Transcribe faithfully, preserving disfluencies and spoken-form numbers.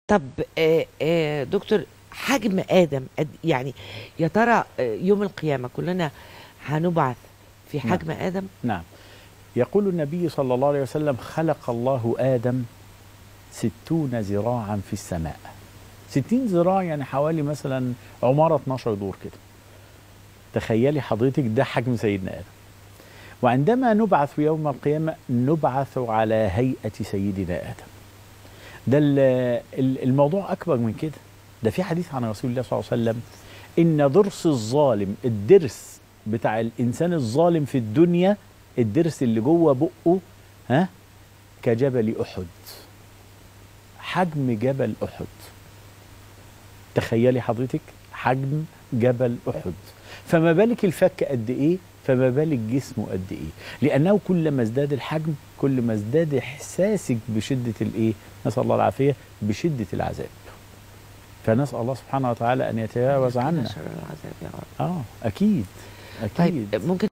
طب آه آه دكتور، حجم آدم قد يعني يا ترى آه، يوم القيامة كلنا هنبعث في نعم. حجم آدم؟ نعم. يقول النبي صلى الله عليه وسلم: خلق الله آدم ستون ذراعا في السماء. ستين ذراع يعني حوالي مثلا عمارة اتناشر دور كده. تخيلي حضرتك ده حجم سيدنا آدم. وعندما نبعث في يوم القيامة نبعث على هيئة سيدنا آدم. ده ال- ال- الموضوع أكبر من كده. ده في حديث عن رسول الله صلى الله عليه وسلم إن ضرس الظالم، الضرس بتاع الإنسان الظالم في الدنيا، الضرس اللي جوه بقه، ها، كجبل أحد. حجم جبل أحد. تخيلي حضرتك حجم جبل أحد. فما بالك الفك قد إيه، فما بالك جسمه قد إيه. لأنه كلما ازداد الحجم كل ما ازداد إحساسك بشدة الإيه، نسأل الله العافية، بشدة العذاب. فنسأل الله سبحانه وتعالى أن يتجاوز يقينا عنا. شر العذاب يا رب. آه أكيد أكيد. طيب ممكن